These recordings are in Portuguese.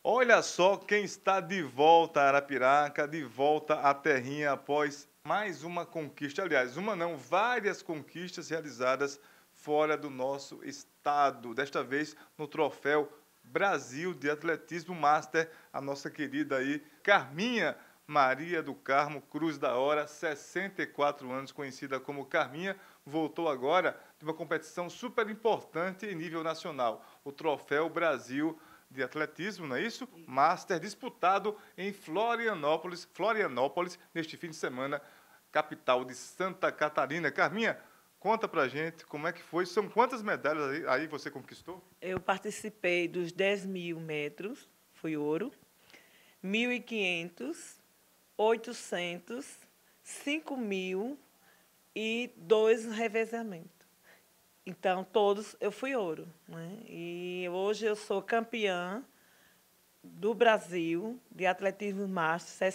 Olha só quem está de volta a Arapiraca, de volta à terrinha após mais uma conquista. Aliás, uma não, várias conquistas realizadas fora do nosso estado. Desta vez no troféu Brasil de Atletismo Master, a nossa querida aí, Carminha Maria do Carmo Cruz da Hora, 64 anos, conhecida como Carminha, voltou agora de uma competição super importante em nível nacional, o Troféu Brasil de Atletismo, não é isso? Master disputado em Florianópolis, neste fim de semana, capital de Santa Catarina. Carminha, conta pra gente como é que foi, são quantas medalhas aí você conquistou? Eu participei dos 10.000 metros, foi ouro, 1.500, 800, 5.000 e 2 revezamentos. Então, todos eu fui ouro, né? E hoje eu sou campeã do Brasil de atletismo master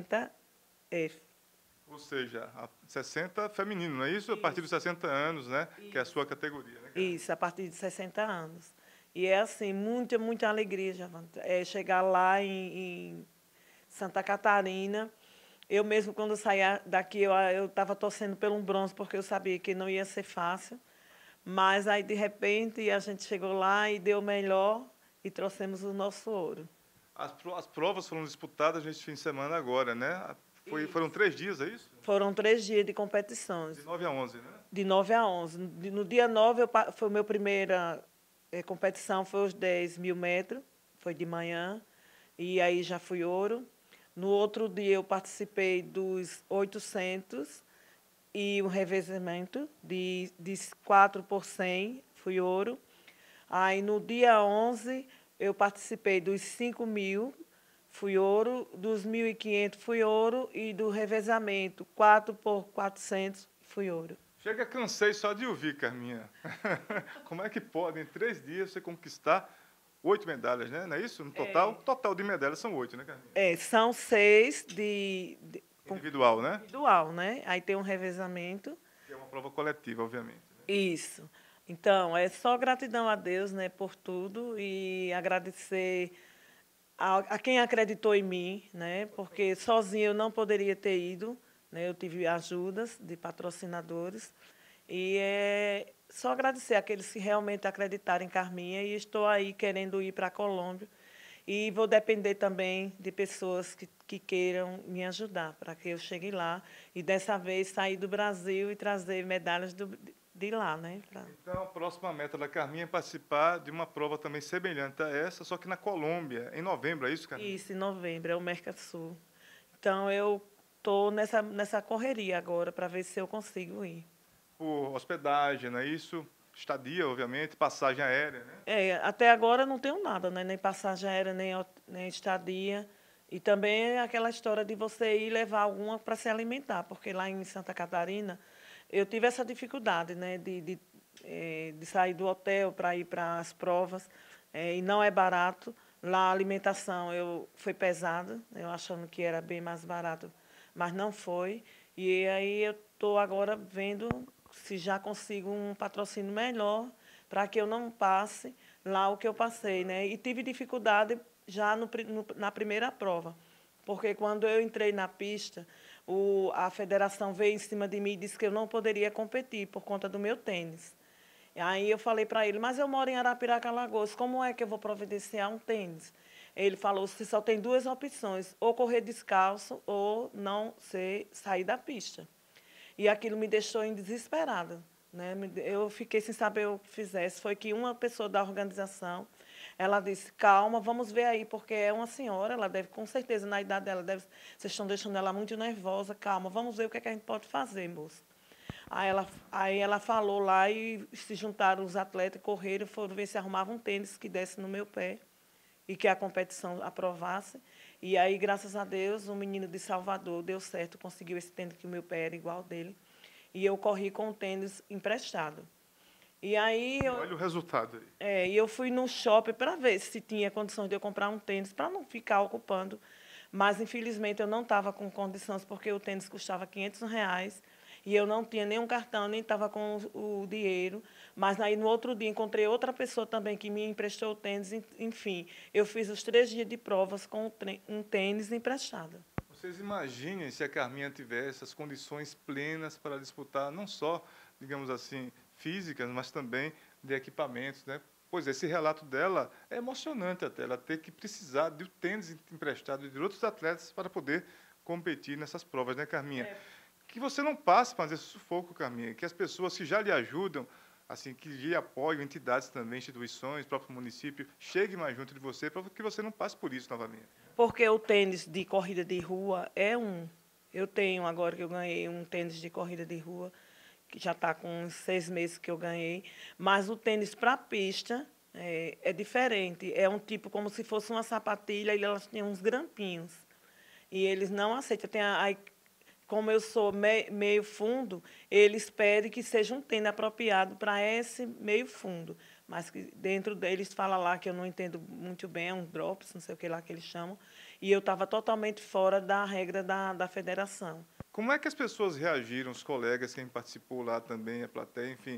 60F. Ou seja, 60 feminino, não é isso? A partir dos Isso, 60 anos, né? Que é a isso. sua categoria, né, Carminha? Isso, a partir de 60 anos. E é assim, muita, muita alegria, Javante. É chegar lá em Santa Catarina. Eu mesmo, quando saía daqui, eu estava torcendo pelo um bronze, porque eu sabia que não ia ser fácil. Mas aí, de repente, a gente chegou lá e deu o melhor e trouxemos o nosso ouro. As provas foram disputadas neste fim de semana agora, né? Foram Isso. 3 dias, é isso? Foram 3 dias de De competições, 9 a 11, né? de 9 a 11. No dia 9, foi a minha primeira competição, foi os 10.000 metros, foi de manhã, e aí já fui ouro. No outro dia eu participei dos 800 e um revezamento de 4 por 100, fui ouro. Aí no dia 11 eu participei dos 5.000, fui ouro, dos 1.500 fui ouro e do revezamento 4 por 400 fui ouro. Chega, cansei só de ouvir, Carminha. Como é que pode, em 3 dias, você conquistar 8 medalhas, né? Não é isso? No total? É, Total de medalhas são 8, né, Carminha? são 6 Individual, né? individual, né? Aí tem um revezamento. Que é uma prova coletiva, obviamente. Né? Isso. Então, é só gratidão a Deus, né, por tudo e agradecer a quem acreditou em mim, né, porque sozinha eu não poderia ter ido, né, eu tive ajudas de patrocinadores e é só agradecer àqueles que realmente acreditaram em Carminha e estou aí querendo ir para a Colômbia e vou depender também de pessoas que queiram me ajudar para que eu chegue lá e dessa vez sair do Brasil e trazer medalhas de lá, né? Então, a próxima meta da Carminha é participar de uma prova também semelhante a essa, só que na Colômbia, em novembro, é isso, Carminha? Isso, em novembro, é o Mercosul. Então, eu estou nessa correria agora para ver se eu consigo ir. Por hospedagem, não é isso? Estadia, obviamente, passagem aérea, né? Até agora não tenho nada, né? Nem passagem aérea, nem estadia. E também é aquela história de você ir levar alguma para se alimentar, porque lá em Santa Catarina eu tive essa dificuldade, né? De sair do hotel para ir para as provas, e não é barato. Lá a alimentação foi pesada, eu achando que era bem mais barato, mas não foi. E aí eu estou agora vendo se já consigo um patrocínio melhor para que eu não passe lá o que eu passei, né? E tive dificuldade já na primeira prova, porque quando eu entrei na pista, a federação veio em cima de mim e disse que eu não poderia competir por conta do meu tênis. E aí eu falei para ele, mas eu moro em Arapiraca, Alagoas, como é que eu vou providenciar um tênis? Ele falou, você só tem duas opções, ou correr descalço ou não sair da pista. E aquilo me deixou em desesperada, né? Eu fiquei sem saber o que fizesse. Foi que uma pessoa da organização, ela disse, calma, vamos ver aí, porque é uma senhora, ela deve, com certeza, na idade dela, vocês estão deixando ela muito nervosa, calma, vamos ver o que é que a gente pode fazer, moça. Aí ela falou lá e se juntaram os atletas, correram, foram ver se arrumavam um tênis que desse no meu pé e que a competição aprovasse. E aí, graças a Deus, um menino de Salvador deu certo, conseguiu esse tênis que o meu pé era igual dele. E eu corri com o tênis emprestado. E aí E olha o resultado aí. eu fui no shopping para ver se tinha condições de eu comprar um tênis para não ficar ocupando. Mas, infelizmente, eu não estava com condições, porque o tênis custava R$ 500 e eu não tinha nenhum cartão, nem estava com o dinheiro. Mas aí, no outro dia, encontrei outra pessoa também que me emprestou o tênis. Enfim, eu fiz os 3 dias de provas com um tênis emprestado. Vocês imaginem se a Carminha tivesse as condições plenas para disputar, não só, digamos assim, físicas, mas também de equipamentos, né? Pois esse relato dela é emocionante até, ela ter que precisar de um tênis emprestado de outros atletas para poder competir nessas provas, né, Carminha? Que você não passe mais esse sufoco, Carminha, que as pessoas que já lhe ajudam, assim, que lhe apoiam, entidades também, instituições, próprio município, cheguem mais junto de você para que você não passe por isso novamente. Porque o tênis de corrida de rua é um. Eu tenho agora que eu ganhei um tênis de corrida de rua, que já está com uns 6 meses que eu ganhei. Mas o tênis para pista é diferente. É um tipo como se fosse uma sapatilha e elas têm uns grampinhos. E eles não aceitam. Como eu sou meio fundo, eles pedem que seja um tênis apropriado para esse meio fundo. Mas que dentro deles fala lá que eu não entendo muito bem, é um drops, não sei o que lá que eles chamam. E eu estava totalmente fora da regra da federação. Como é que as pessoas reagiram, os colegas, quem participou lá também, a plateia, enfim,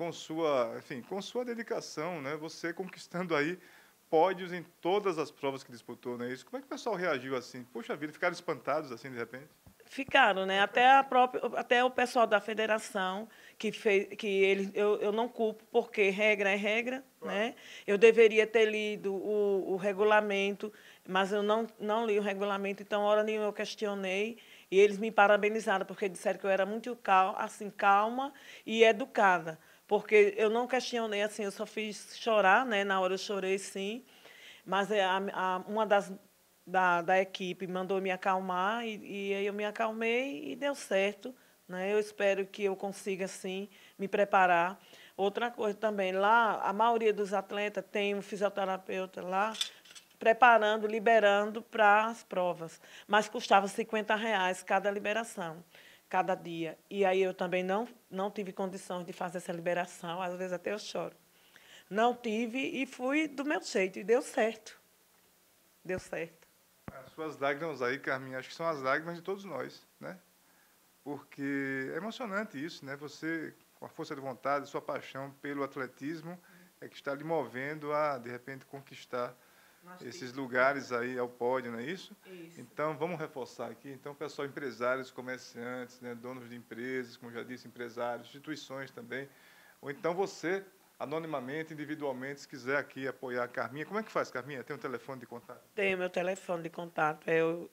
com sua dedicação, né? Você conquistando aí pódios em todas as provas que disputou, não é isso? Como é que o pessoal reagiu assim? Puxa vida, ficaram espantados assim de repente? Ficaram, né? Até o pessoal da federação que fez, que eu não culpo, porque regra é regra, Claro. né? Eu deveria ter lido o regulamento, mas eu não li o regulamento, então, hora nenhuma eu questionei, e eles me parabenizaram, porque disseram que eu era muito calma e educada, porque eu não questionei, assim, eu só fiz chorar, né? Na hora eu chorei, sim, mas uma da equipe mandou me acalmar e aí eu me acalmei e deu certo, né? Eu espero que eu consiga, sim, me preparar. Outra coisa também, lá, a maioria dos atletas tem um fisioterapeuta lá preparando, liberando para as provas, mas custava R$ 50 cada liberação, cada dia. E aí eu também não tive condições de fazer essa liberação, às vezes até eu choro. Não tive e fui do meu jeito, e deu certo. Deu certo. As suas lágrimas aí, Carminha, acho que são as lágrimas de todos nós, né? Porque é emocionante isso, né? Você, com a força de vontade, sua paixão pelo atletismo, é que está lhe movendo a, de repente, conquistar esses lugares aí ao pódio, não é isso? Isso. Então, vamos reforçar aqui. Então, pessoal, empresários, comerciantes, né, donos de empresas, como já disse, empresários, instituições também. Ou então você, anonimamente, individualmente, se quiser aqui apoiar a Carminha. Como é que faz, Carminha? Tem um telefone de contato? Tenho meu telefone de contato, é o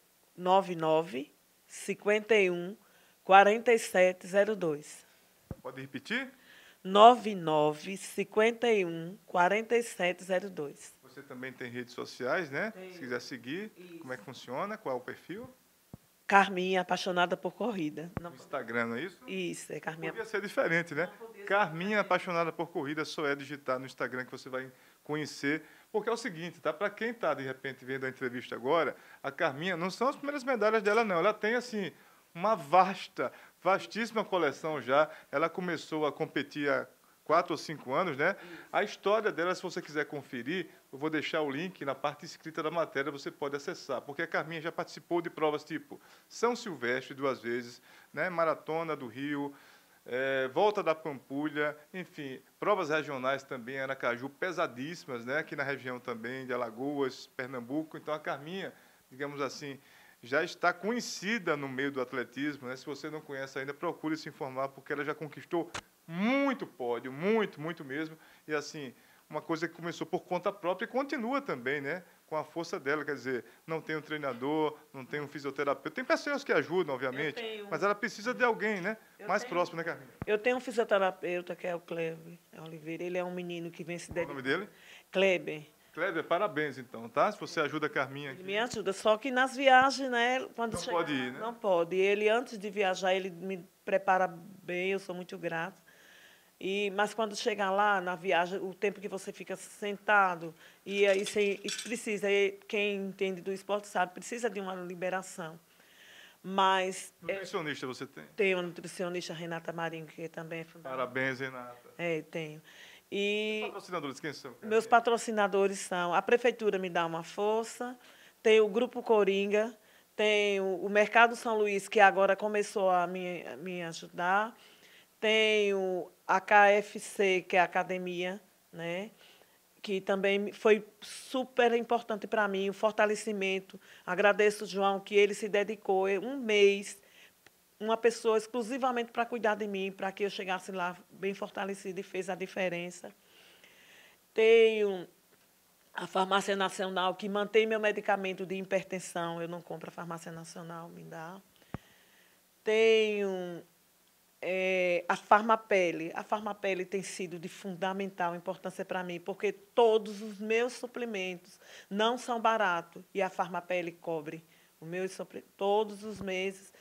99 51 4702. Pode repetir? 99 51 4702. Você também tem redes sociais, né? Tenho. Se quiser seguir, Isso. como é que funciona? Qual é o perfil? Carminha, apaixonada por corrida. No Instagram, não é isso? Isso, é Carminha. Podia ser diferente, né? Não, podia ser Carminha diferente. apaixonada por corrida, só é digitar no Instagram que você vai conhecer. Porque é o seguinte, tá? Para quem está de repente vendo a entrevista agora, a Carminha não são as primeiras medalhas dela, não. Ela tem assim uma vastíssima coleção já. Ela começou a competir há 4 ou 5 anos, né? A história dela, se você quiser conferir, eu vou deixar o link na parte escrita da matéria, você pode acessar, porque a Carminha já participou de provas tipo São Silvestre 2 vezes, né? Maratona do Rio, Volta da Pampulha, enfim, provas regionais também, Aracaju, pesadíssimas, né? Aqui na região também de Alagoas, Pernambuco. Então a Carminha, digamos assim, já está conhecida no meio do atletismo, né? Se você não conhece ainda, procure se informar, porque ela já conquistou muito pódio, muito mesmo. E assim, uma coisa que começou por conta própria e continua também, né? Com a força dela, quer dizer, não tem um treinador, não tem um fisioterapeuta. Tem pessoas que ajudam, obviamente, mas ela precisa de alguém, né? Mais próximo, né, Carminha? Eu tenho um fisioterapeuta, que é o Kleber Oliveira. Ele é um menino que vem se Qual o nome dedicando. dele? Kleber. Kleber, parabéns, então, tá? Se você ajuda a Carminha Ele aqui. me ajuda, só que nas viagens, né? Quando Não chega pode lá, ir, né? Não pode. Ele, antes de viajar, ele me prepara bem, eu sou muito grata. Mas quando chegar lá, na viagem, o tempo que você fica sentado, e aí você precisa, quem entende do esporte sabe, precisa de uma liberação. Mas Nutricionista você tem? tenho uma nutricionista, Renata Marinho, que também é fundamental. Parabéns, Renata. Tenho. Os E patrocinadores, quem são? meus patrocinadores são, a prefeitura me dá uma força, tem o Grupo Coringa, Tem o Mercado São Luís, que agora começou a me ajudar. Tenho a KFC, que é a academia, né? Que também foi super importante para mim, o fortalecimento. Agradeço o João, que ele se dedicou um mês, uma pessoa exclusivamente para cuidar de mim, para que eu chegasse lá bem fortalecida e fez a diferença. Tenho a Farmácia Nacional, que mantém meu medicamento de hipertensão. Eu não compro a Farmácia Nacional, me dá. Tenho a Farmapele. A Farmapele tem sido de fundamental importância para mim, porque todos os meus suplementos não são baratos e a Farmapele cobre. Todos os meses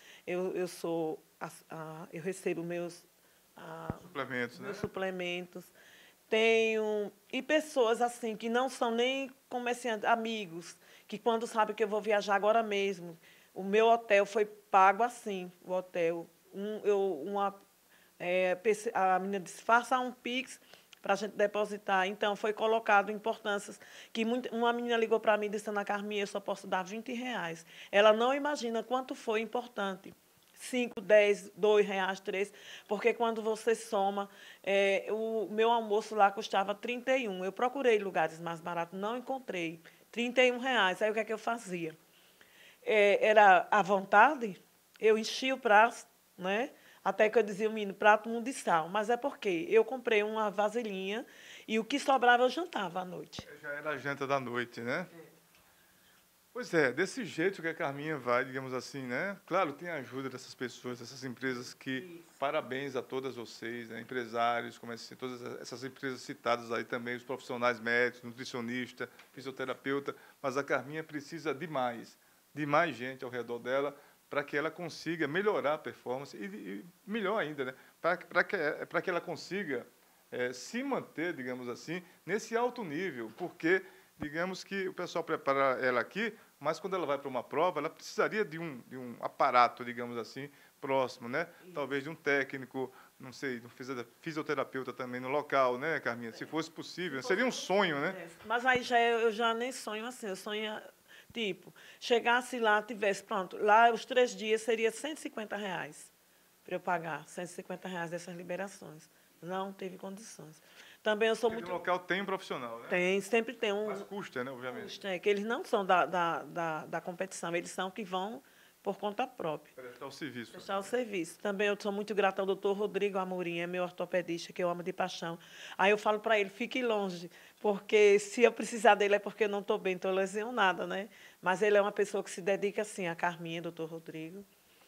eu recebo Suplementos, meus né? suplementos. Tenho e pessoas assim que não são nem comerciantes, amigos, que quando sabem que eu vou viajar agora mesmo, o meu hotel foi pago assim, o hotel. A menina disse, faça um Pix para a gente depositar. Então, foi colocado importâncias que uma menina ligou para mim e disse, Ana Carminha, eu só posso dar R$ 20. Ela não imagina quanto foi importante. 5, 10, R$ 2, 3, porque quando você soma, o meu almoço lá custava 31. Eu procurei lugares mais baratos, não encontrei. R$ 31. Aí o que é que eu fazia? Era à vontade, eu enchia o prato, né? Até que eu dizia, menino, prato mundo de sal. Mas é porque eu comprei uma vasilhinha e o que sobrava eu jantava à noite. Já era a janta da noite, né? Pois é, desse jeito que a Carminha vai, digamos assim, né? Claro, tem a ajuda dessas pessoas, dessas empresas que, Isso. parabéns a todas vocês, né? Empresários, todas essas empresas citadas aí também, os profissionais médicos, nutricionista, fisioterapeuta, mas a Carminha precisa de mais gente ao redor dela, para que ela consiga melhorar a performance e melhor ainda, né? Para que ela consiga se manter, digamos assim, nesse alto nível, porque digamos que o pessoal prepara ela aqui, mas quando ela vai para uma prova, ela precisaria de um aparato, digamos assim, próximo, né? Isso. Talvez de um técnico, não sei, de um fisioterapeuta também no local, né, Carminha? Se fosse possível, seria um sonho, né? Mas aí eu já nem sonho assim, eu sonho, tipo, chegasse lá, tivesse, pronto, lá os 3 dias seria R$ 150 para eu pagar, R$ 150 dessas liberações. Não teve condições. Também eu sou Porque no muito. local tem um profissional, né? Sempre tem Mas custa, né, obviamente. custo, que eles não são da competição, eles são que vão por conta própria. Prestar o serviço. Prestar o serviço. Também eu sou muito grata ao doutor Rodrigo Amorim, é meu ortopedista, que eu amo de paixão. Aí eu falo para ele, fique longe, porque se eu precisar dele é porque eu não estou bem, estou lesionada, né? Mas ele é uma pessoa que se dedica, assim, a Carminha, doutor Rodrigo.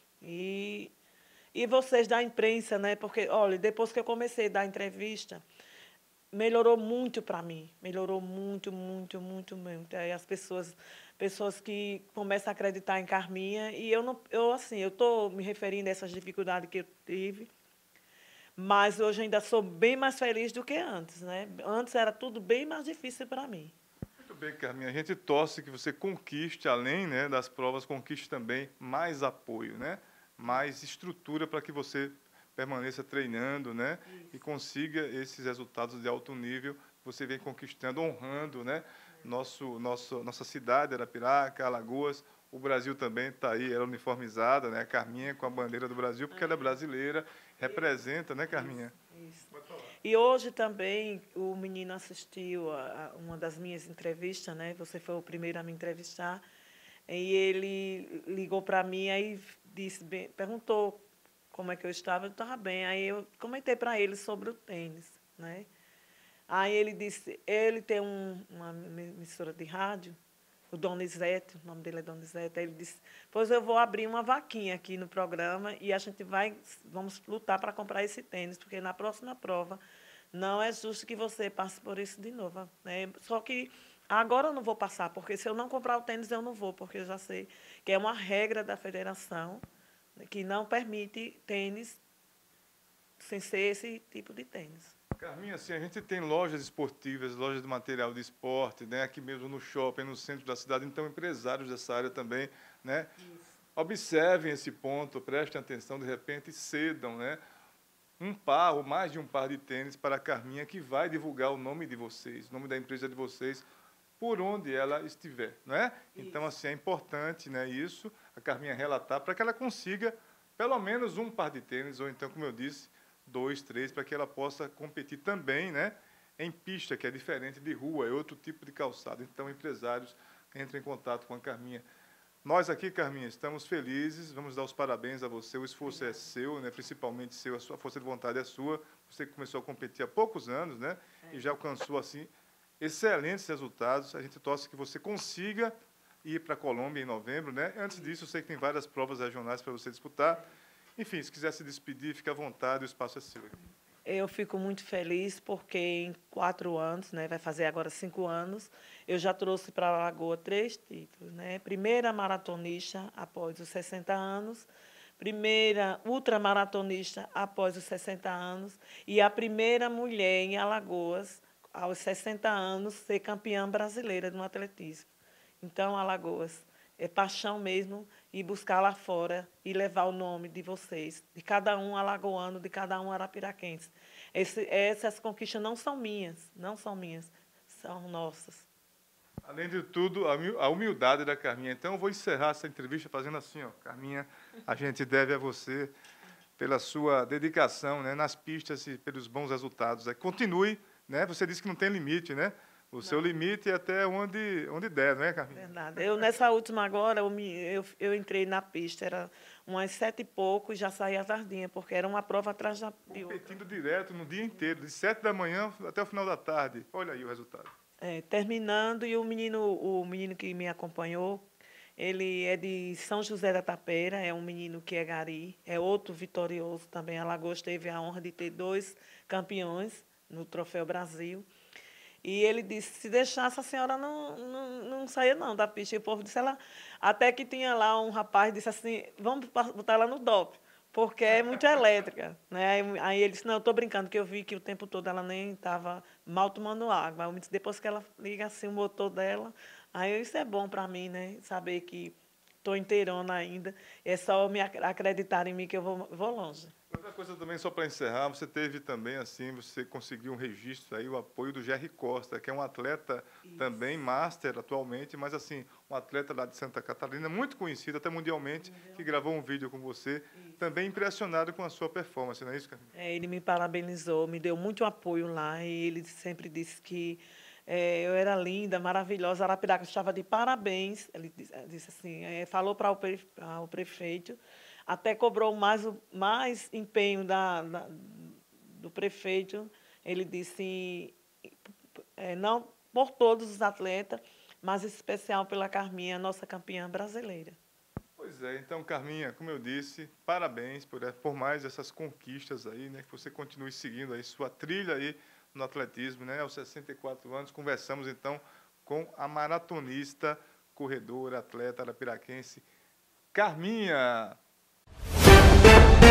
E vocês da imprensa, né? Porque, olha, depois que eu comecei a dar entrevista, melhorou muito para mim, melhorou muito, muito, muito, muito. Aí as pessoas que começam a acreditar em Carminha e eu estou me referindo a essas dificuldades que eu tive, mas hoje ainda sou bem mais feliz do que antes, né? Antes era tudo bem mais difícil para mim. Muito bem, Carminha. A gente torce que você conquiste, além, né, das provas, conquiste também mais apoio, né? Mais estrutura para que você permaneça treinando, né? E consiga esses resultados de alto nível que você vem conquistando, honrando, né? Nossa cidade, Arapiraca, Alagoas, o Brasil também está aí, ela uniformizada, né? A Carminha com a bandeira do Brasil, porque ela é brasileira, representa, né, Carminha? Isso. E hoje também o menino assistiu a uma das minhas entrevistas, né? Você foi o primeiro a me entrevistar. E ele ligou para mim aí disse, perguntou como é que eu estava bem. Aí eu comentei para ele sobre o tênis, né? Aí ele disse, ele tem uma emissora de rádio, o Donizete, o nome dele é Donizete, aí ele disse, pois eu vou abrir uma vaquinha aqui no programa e a gente vamos lutar para comprar esse tênis, porque na próxima prova não é justo que você passe por isso de novo, né? Só que agora eu não vou passar, porque se eu não comprar o tênis, eu não vou, porque eu já sei que é uma regra da federação que não permite tênis sem ser esse tipo de tênis. Carminha, assim, a gente tem lojas esportivas, lojas de material de esporte, né, aqui mesmo no shopping, no centro da cidade, então empresários dessa área também, né, observem esse ponto, prestem atenção, de repente cedam, né, um par ou mais de um par de tênis para a Carminha, que vai divulgar o nome de vocês, o nome da empresa de vocês, por onde ela estiver, não é? Então, assim, é importante, né, isso, a Carminha relatar, para que ela consiga pelo menos um par de tênis, ou então, como eu disse, 2, 3, para que ela possa competir também, né, em pista, que é diferente de rua, é outro tipo de calçado. Então, empresários, entrem em contato com a Carminha. Nós aqui, Carminha, estamos felizes, vamos dar os parabéns a você, o esforço é seu, né, principalmente seu, a sua força de vontade é sua, você começou a competir há poucos anos, né, e já alcançou, assim, excelentes resultados. A gente torce que você consiga ir para a Colômbia em novembro, né? Antes disso, eu sei que tem várias provas regionais para você disputar. Enfim, se quiser se despedir, fique à vontade, o espaço é seu. Eu fico muito feliz porque em 4 anos, né, vai fazer agora 5 anos, eu já trouxe para a Lagoa 3 títulos, né? Primeira maratonista após os 60 anos, primeira ultramaratonista após os 60 anos e a primeira mulher em Alagoas, aos 60 anos, ser campeã brasileira no atletismo. Então, Alagoas, é paixão mesmo ir buscar lá fora e levar o nome de vocês, de cada um alagoano, de cada um arapiraquense. Essas conquistas não são minhas, são nossas. Além de tudo, a humildade da Carminha. Então, eu vou encerrar essa entrevista fazendo assim, ó, Carminha, a gente deve a você pela sua dedicação, né, nas pistas e pelos bons resultados. Continue, né? Você disse que não tem limite, né? O seu limite é até onde der, não é, Carminha? Verdade. Eu, nessa última agora, eu entrei na pista, era umas 7 e pouco e já saí à tardinha, porque era uma prova atrás da outra. Competindo direto no dia inteiro, de 7 da manhã até o final da tarde. Olha aí o resultado. Terminando, e o menino que me acompanhou, ele é de São José da Tapera, é um menino que é gari, é outro vitorioso também. Alagoas teve a honra de ter 2 campeões no Troféu Brasil. E ele disse, se deixasse, a senhora não saía não da pista. E o povo disse, até que tinha lá um rapaz, disse assim, vamos botar ela no doping, porque é muito elétrica. Né? Aí ele disse, não, eu estou brincando, que eu vi que o tempo todo ela nem estava mal tomando água. Aí depois que ela liga assim o motor dela, aí isso é bom para mim, né? Saber que estou inteirona ainda. É só me acreditar em mim que eu vou longe. Outra coisa também, só para encerrar, você teve também, assim, você conseguiu um registro aí, o apoio do Jerry Costa, que é um atleta também master atualmente, mas assim, um atleta lá de Santa Catarina, muito conhecido até mundialmente, que gravou um vídeo com você, também impressionado com a sua performance, não é isso, Carminha? Ele me parabenizou, me deu muito apoio lá, e ele sempre disse que eu era linda, maravilhosa, Arapiraca estava de parabéns. Ele disse assim, falou para o prefeito, até cobrou mais empenho do prefeito. Ele disse, não por todos os atletas, mas em especial pela Carminha, nossa campeã brasileira. Pois é, então, Carminha, como eu disse, parabéns por mais essas conquistas aí, né? Que você continue seguindo aí sua trilha aí no atletismo, né? Aos 64 anos, conversamos então com a maratonista, corredora, atleta arapiraquense, Carminha.